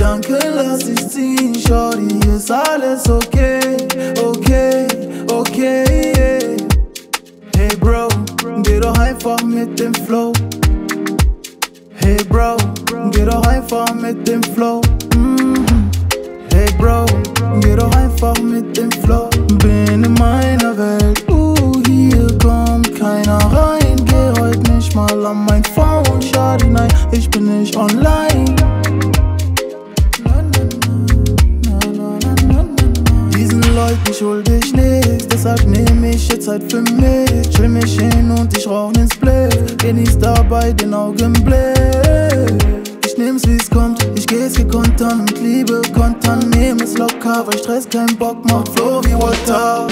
Gedanken lass ich ziehen, Shorty, ist alles okay, okay, okay, yeah. Hey Bro, geh doch einfach mit dem Flow. Hey Bro, geh doch einfach mit dem Flow. Hey Bro, geh doch einfach mit dem Flow. Bin in meiner Welt, hier kommt keiner rein. Geh heute nicht mal an mein Phone, schade, nein, ich bin nicht online. Diesen Leuten schuld ich nichts, deshalb nehm ich jetzt Zeit für mich. Chill mich hin und ich rauch nen Split, genieß dabei den Augenblick. Ich nehm's wie's kommt, ich geh's gekonnt an, mit Liebe kontern, nehm es locker, weil Stress keinen Bock macht, Flow wie Water.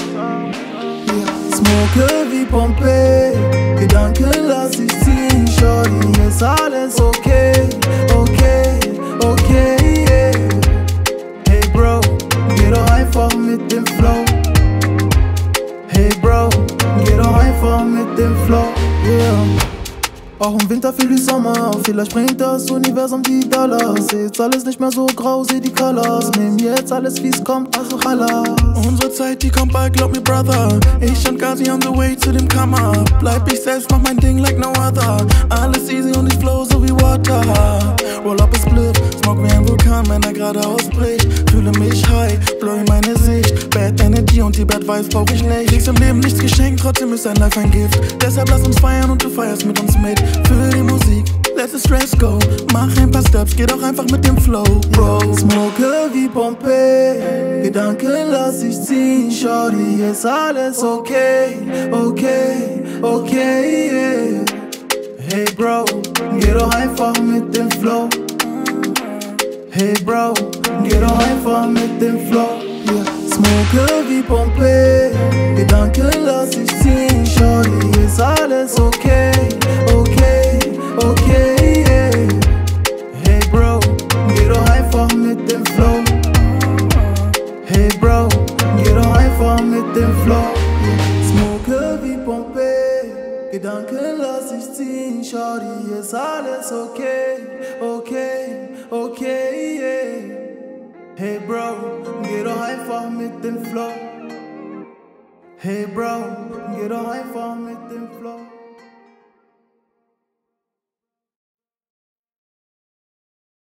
Smoke wie Pompeji, Gedanken lass ich ziehen, Shorty, ist alles okay, okay, okay, yeah. Hey Bro, geh doch einfach mit dem Flow. Hey Bro, geh doch einfach mit dem Flow, yeah. Auch im Winter fühl ich Sommer, vielleicht bringt das Universum die Dollars. Seh jetzt alles nicht mehr so grau, seh die Colors. Nehm jetzt alles wie's kommt, also Hallas. Unsere Zeit, die kommt bald, glaub mir, Brother. Ich und Gazy on the way zu dem Kammer. Bleib ich selbst, mach mein Ding like no other. Alles easy und ich flow so wie Water. Roll up a Split, smoke wie ein Vulkan, wenn er gerade ausbricht. Fühle mich high, blurry meine Sicht. Bad Energy und die Bad Vibes brauch ich nicht. Kriegst im Leben nichts geschenkt, trotzdem ist dein Life ein Gift. Deshalb lass uns feiern und du feierst mit uns mit. Für die Musik, let the stress go. Mach ein paar Steps, geh doch einfach mit dem Flow, Bro. Smoke wie Pompeji, Gedanken lass ich ziehen, Shorty, ist alles okay, okay, okay, yeah. Hey Bro, geh doch einfach mit dem Flow. Hey Bro, geh doch einfach mit dem Flow, yeah. Smoke wie Pompeji, Gedanken lass ich ziehen, Shorty, ist alles okay, okay, okay, yeah. Hey Bro, geh doch einfach mit dem Flow. Hey Bro, geh doch einfach mit dem Flow, yeah. Smoke wie Pompeji, Gedanken lass ich ziehen, Shorty, ist alles okay, okay, okay, yeah. Hey Bro, geh doch einfach mit dem Flow. Hey Bro, geh doch einfach mit dem Flow.